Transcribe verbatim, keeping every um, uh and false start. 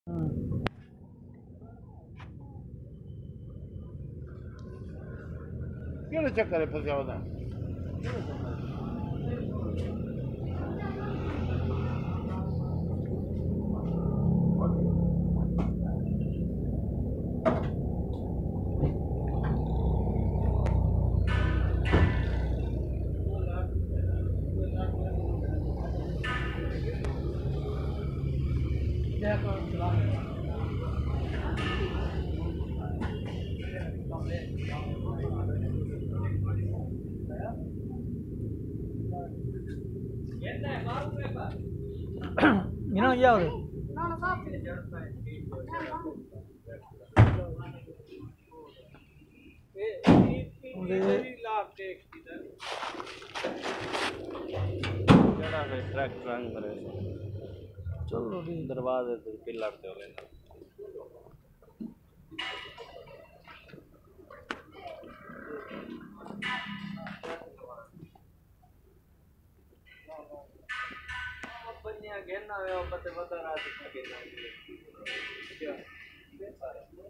केड़ा चक्कर है फंसा होता Ini jauh deh. ट्रक रंग भरे चलो दरवाजे से पिलर से हो गए घेरना है बता रहा था